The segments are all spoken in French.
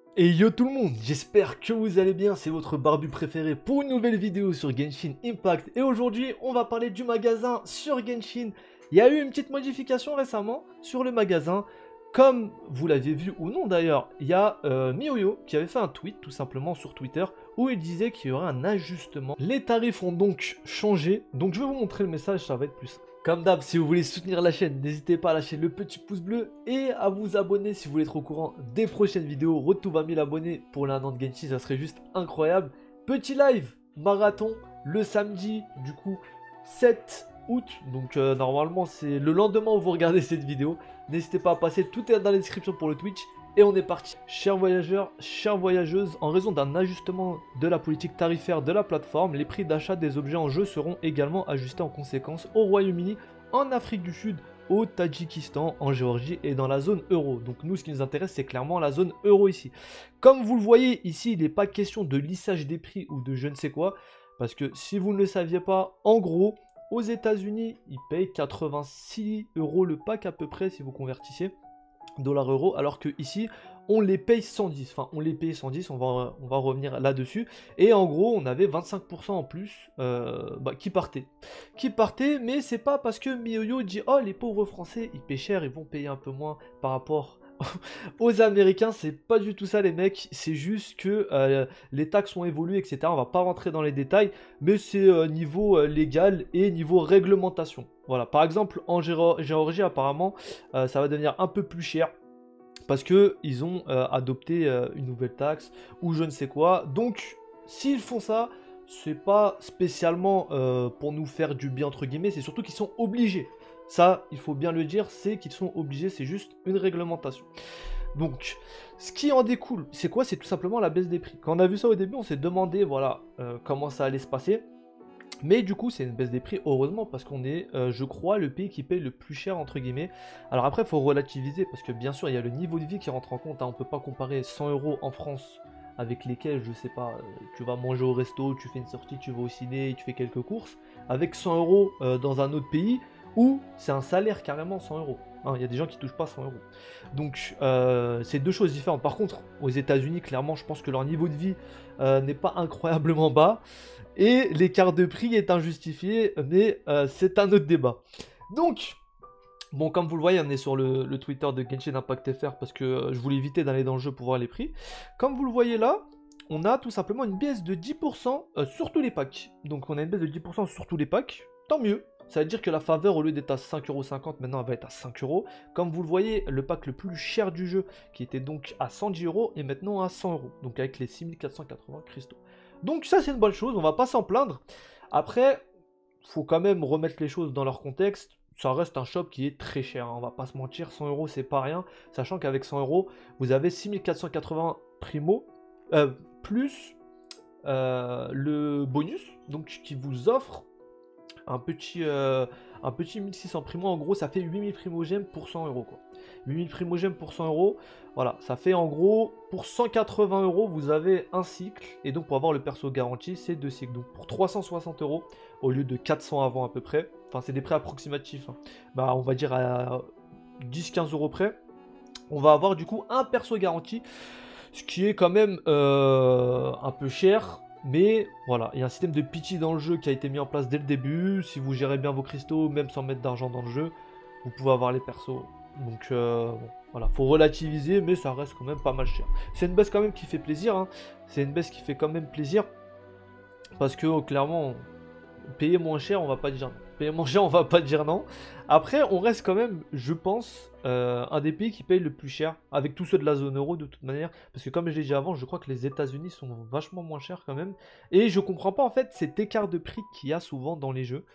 Et yo tout le monde, j'espère que vous allez bien, c'est votre barbu préféré pour une nouvelle vidéo sur Genshin Impact. Et aujourd'hui, on va parler du magasin sur Genshin. Il y a eu une petite modification récemment sur le magasin. Comme vous l'aviez vu ou non d'ailleurs, il y a MiYoYo qui avait fait un tweet tout simplement sur Twitter où il disait qu'il y aurait un ajustement. Les tarifs ont donc changé, donc je vais vous montrer le message, ça va être plus simple. Comme d'hab, si vous voulez soutenir la chaîne, n'hésitez pas à lâcher le petit pouce bleu et à vous abonner si vous voulez être au courant des prochaines vidéos. Retour à 1000 abonnés pour l'un an de Genshin, ça serait juste incroyable. Petit live marathon le samedi, du coup 7 août. Donc normalement c'est le lendemain où vous regardez cette vidéo. N'hésitez pas à passer, tout est dans la description pour le Twitch. Et on est parti. Chers voyageurs, chères voyageuses, en raison d'un ajustement de la politique tarifaire de la plateforme, les prix d'achat des objets en jeu seront également ajustés en conséquence au Royaume-Uni, en Afrique du Sud, au Tadjikistan, en Géorgie et dans la zone euro. Donc nous, ce qui nous intéresse, c'est clairement la zone euro ici. Comme vous le voyez ici, il n'est pas question de lissage des prix ou de je ne sais quoi, parce que si vous ne le saviez pas, en gros, aux États-Unis, ils payent 86 € le pack à peu près si vous convertissez $-euros, alors que ici on les paye 110, enfin on les paye 110, on va revenir là-dessus, et en gros on avait 25% en plus qui partaient, mais c'est pas parce que MiYoYo dit oh les pauvres français ils paient cher, ils vont payer un peu moins par rapport aux Américains, c'est pas du tout ça les mecs, c'est juste que les taxes ont évolué, etc. On va pas rentrer dans les détails, mais c'est niveau légal et niveau réglementation. Voilà, par exemple en Géorgie apparemment ça va devenir un peu plus cher parce que ils ont adopté une nouvelle taxe ou je ne sais quoi. Donc s'ils font ça, c'est pas spécialement pour nous faire du bien entre guillemets, c'est surtout qu'ils sont obligés. Ça, il faut bien le dire, c'est qu'ils sont obligés, c'est juste une réglementation. Donc, ce qui en découle, c'est quoi? C'est tout simplement la baisse des prix. Quand on a vu ça au début, on s'est demandé, voilà, comment ça allait se passer. Mais du coup, c'est une baisse des prix, heureusement, parce qu'on est, je crois, le pays qui paye le plus cher, entre guillemets. Alors après, il faut relativiser, parce que bien sûr, il y a le niveau de vie qui rentre en compte, hein. On ne peut pas comparer 100 € en France avec lesquels, je sais pas, tu vas manger au resto, tu fais une sortie, tu vas au ciné, tu fais quelques courses, avec 100 € dans un autre pays, où c'est un salaire carrément 100 €. Hein, il y a des gens qui touchent pas 100 €. Donc, c'est deux choses différentes. Par contre, aux États-Unis, clairement, je pense que leur niveau de vie n'est pas incroyablement bas. Et l'écart de prix est injustifié, mais c'est un autre débat. Donc, bon, comme vous le voyez, on est sur le Twitter de Genshin Impact FR parce que je voulais éviter d'aller dans le jeu pour voir les prix. Comme vous le voyez là, on a tout simplement une baisse de 10% sur tous les packs. Donc on a une baisse de 10% sur tous les packs, tant mieux. Ça veut dire que la faveur, au lieu d'être à 5,50 €, maintenant elle va être à 5 €. Comme vous le voyez, le pack le plus cher du jeu, qui était donc à 110 € est maintenant à 100 €. Donc avec les 6480 cristaux. Donc ça c'est une bonne chose, on va pas s'en plaindre. Après, faut quand même remettre les choses dans leur contexte. Ça reste un shop qui est très cher, hein, on va pas se mentir, 100 € c'est pas rien, sachant qu'avec 100 € vous avez 6480 primo, plus le bonus, donc qui vous offre un petit 1600 primo. En gros ça fait 8000 primogèmes pour 100 € quoi. 8000 primogèmes pour 100 €, voilà, ça fait en gros pour 180 € vous avez un cycle, et donc pour avoir le perso garanti c'est 2 cycles, donc pour 360 € au lieu de 400 avant à peu près, enfin c'est des prix approximatifs, hein. Bah on va dire à 10-15 € près, on va avoir du coup un perso garanti, ce qui est quand même un peu cher. Mais voilà, il y a un système de pity dans le jeu qui a été mis en place dès le début. Si vous gérez bien vos cristaux, même sans mettre d'argent dans le jeu, vous pouvez avoir les persos. Donc bon, voilà, faut relativiser, mais ça reste quand même pas mal cher. C'est une baisse quand même qui fait plaisir, hein. C'est une baisse qui fait quand même plaisir. Parce que clairement, payer moins cher, on va pas dire non. Payer moins cher, on va pas dire non. Après, on reste quand même, je pense, un des pays qui paye le plus cher, avec tous ceux de la zone euro de toute manière. Parce que comme je l'ai dit avant, je crois que les États-Unis sont vachement moins chers quand même. Et je comprends pas en fait cet écart de prix qu'il y a souvent dans les jeux.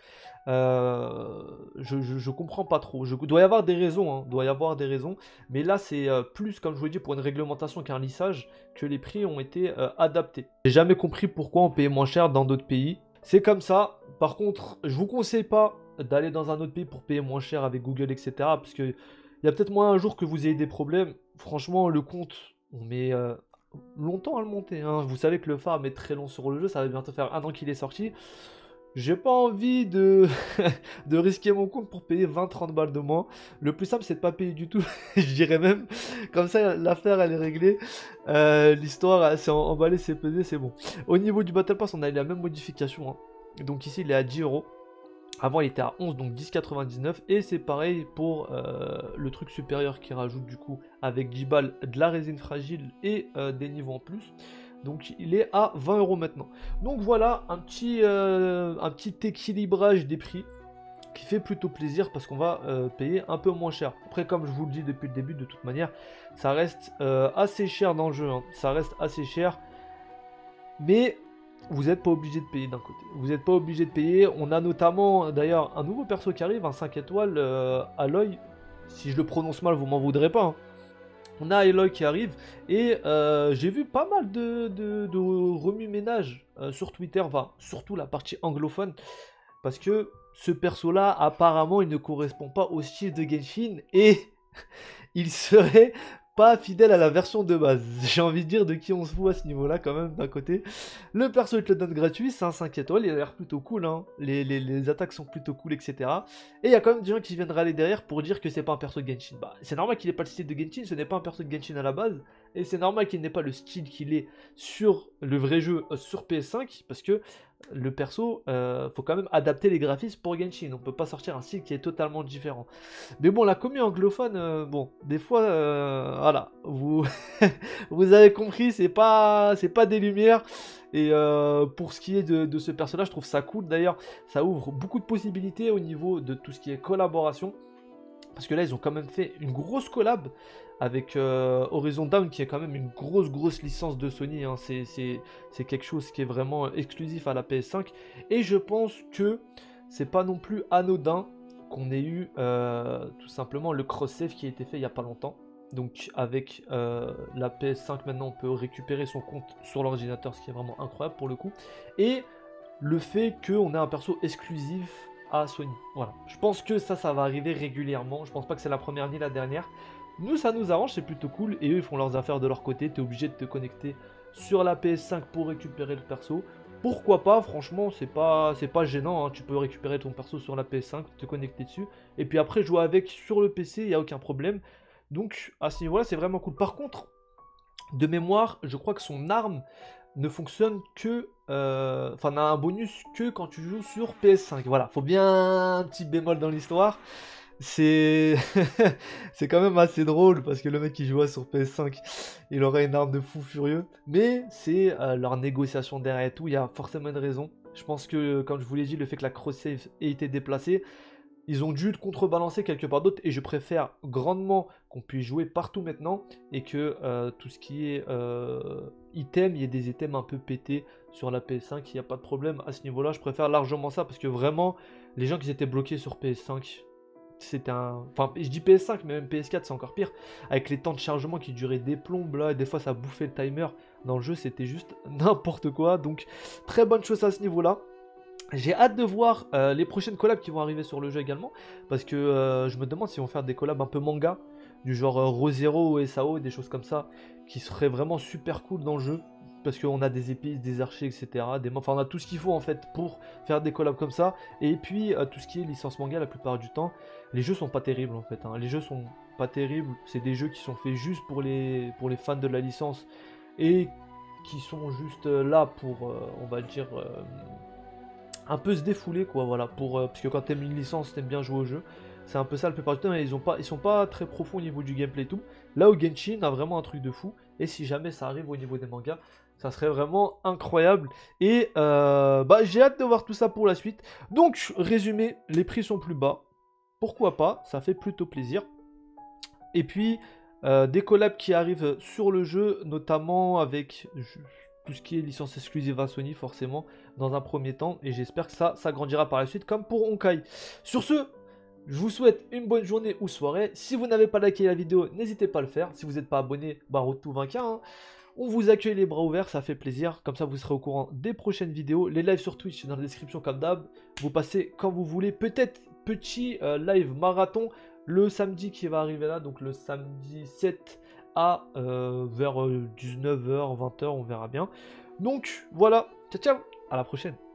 Je comprends pas trop. Doit y avoir des raisons, hein, doit y avoir des raisons. Mais là, c'est plus, comme je vous l'ai dit, pour une réglementation qu'un lissage, que les prix ont été adaptés. J'ai jamais compris pourquoi on payait moins cher dans d'autres pays. C'est comme ça. Par contre, je vous conseille pas d'aller dans un autre pays pour payer moins cher avec Google, etc. Parce que il y a peut-être moins un jour que vous ayez des problèmes. Franchement, le compte, on met longtemps à le monter, hein. Vous savez que le farm est très long sur le jeu. Ça va bientôt faire un an qu'il est sorti. j'ai pas envie de, de risquer mon compte pour payer 20-30 balles de moins. Le plus simple, c'est de pas payer du tout, je dirais même. Comme ça, l'affaire, elle est réglée. L'histoire, c'est emballé, c'est pesé, c'est bon. Au niveau du Battle Pass, on a eu la même modification, hein. Donc ici, il est à 10 euros. Avant, il était à 11, donc 10,99. Et c'est pareil pour le truc supérieur qui rajoute du coup avec 10 balles de la résine fragile et des niveaux en plus. Donc il est à 20 euros maintenant. Donc voilà, un petit équilibrage des prix qui fait plutôt plaisir parce qu'on va payer un peu moins cher. Après, comme je vous le dis depuis le début, de toute manière, ça reste assez cher dans le jeu, hein. Ça reste assez cher. Mais vous n'êtes pas obligé de payer d'un côté. Vous n'êtes pas obligé de payer. On a notamment d'ailleurs un nouveau perso qui arrive, un 5 étoiles, Aloy. Si je le prononce mal, vous m'en voudrez pas, hein. On a Aloy qui arrive et j'ai vu pas mal de remue-ménage sur Twitter, enfin surtout la partie anglophone, parce que ce perso-là, apparemment, il ne correspond pas au style de Genshin et il serait pas fidèle à la version de base. J'ai envie de dire de qui on se fout à ce niveau-là quand même d'un côté. Le perso il te le donne gratuit, c'est un 5 étoiles, il a l'air plutôt cool, hein. Les attaques sont plutôt cool, etc. Et il y a quand même des gens qui viennent râler derrière pour dire que c'est pas un perso de Genshin. Bah, c'est normal qu'il n'ait pas le style de Genshin, ce n'est pas un perso de Genshin à la base. Et c'est normal qu'il n'ait pas le style qu'il est sur le vrai jeu, sur PS5, parce que le perso, faut quand même adapter les graphismes pour Genshin. On peut pas sortir un style qui est totalement différent. Mais bon, la commu anglophone, bon, des fois, voilà, vous, vous avez compris, c'est pas des lumières. Et pour ce qui est de ce personnage, je trouve ça cool. D'ailleurs, ça ouvre beaucoup de possibilités au niveau de tout ce qui est collaboration. Parce que là, ils ont quand même fait une grosse collab avec Horizon Dawn, qui est quand même une grosse licence de Sony, hein. C'est quelque chose qui est vraiment exclusif à la PS5. Et je pense que c'est pas non plus anodin qu'on ait eu tout simplement le cross-save qui a été fait il y a pas longtemps. Donc avec la PS5 maintenant, on peut récupérer son compte sur l'ordinateur, ce qui est vraiment incroyable pour le coup. Et le fait qu'on ait un perso exclusif à Sony. Voilà. Je pense que ça va arriver régulièrement. Je pense pas que c'est la première ni la dernière. Nous, ça nous arrange, c'est plutôt cool. Et eux, ils font leurs affaires de leur côté. Tu es obligé de te connecter sur la PS5 pour récupérer le perso. Pourquoi pas, franchement, c'est pas gênant, hein. Tu peux récupérer ton perso sur la PS5, te connecter dessus. Et puis après, jouer avec sur le PC, il n'y a aucun problème. Donc, à ce niveau-là, c'est vraiment cool. Par contre, de mémoire, je crois que son arme ne fonctionne que... Enfin, n'a un bonus que quand tu joues sur PS5. Voilà, faut bien un petit bémol dans l'histoire. C'est c'est quand même assez drôle parce que le mec qui jouait sur PS5, il aurait une arme de fou furieux. Mais c'est leur négociation derrière et tout, il y a forcément une raison. Je pense que, comme je vous l'ai dit, le fait que la cross-save ait été déplacée, ils ont dû contrebalancer quelque part d'autre et je préfère grandement qu'on puisse jouer partout maintenant et que tout ce qui est item, il y ait des items un peu pétés sur la PS5, il n'y a pas de problème à ce niveau-là. Je préfère largement ça parce que vraiment, les gens qui étaient bloqués sur PS5, c'était un... Enfin, je dis PS5, mais même PS4, c'est encore pire. Avec les temps de chargement qui duraient des plombes, là, et des fois ça bouffait le timer. Dans le jeu, c'était juste n'importe quoi. Donc, très bonne chose à ce niveau-là. J'ai hâte de voir les prochaines collabs qui vont arriver sur le jeu également. Parce que je me demande si on vont faire des collabs un peu manga. Du genre Re:Zero ou SAO, des choses comme ça. Qui seraient vraiment super cool dans le jeu. Parce qu'on a des épices, des archers, etc. Enfin, on a tout ce qu'il faut en fait pour faire des collabs comme ça. Et puis, tout ce qui est licence manga, la plupart du temps, les jeux sont pas terribles en fait, hein. Les jeux sont pas terribles. C'est des jeux qui sont faits juste pour les fans de la licence. Et qui sont juste là pour, on va dire... un peu se défouler quoi, voilà, parce que quand t'aimes une licence, t'aimes bien jouer au jeu, c'est un peu ça la plupart du temps, et ils sont pas très profonds au niveau du gameplay et tout. Là où Genshin a vraiment un truc de fou, et si jamais ça arrive au niveau des mangas, ça serait vraiment incroyable, et bah j'ai hâte de voir tout ça pour la suite. Donc, résumé, les prix sont plus bas, pourquoi pas, ça fait plutôt plaisir, et puis des collabs qui arrivent sur le jeu, notamment avec... tout ce qui est licence exclusive à Sony forcément dans un premier temps et j'espère que ça grandira par la suite comme pour Honkai. Sur ce, je vous souhaite une bonne journée ou soirée. Si vous n'avez pas liké la vidéo, n'hésitez pas à le faire. Si vous n'êtes pas abonné, bah tout vainqueur, hein. On vous accueille les bras ouverts, ça fait plaisir. Comme ça, vous serez au courant des prochaines vidéos. Les lives sur Twitch, dans la description comme d'hab. Vous passez quand vous voulez. Peut-être petit live marathon le samedi qui va arriver là. Donc le samedi 7 à vers 19h, 20h, on verra bien. Donc voilà, ciao ciao, à la prochaine.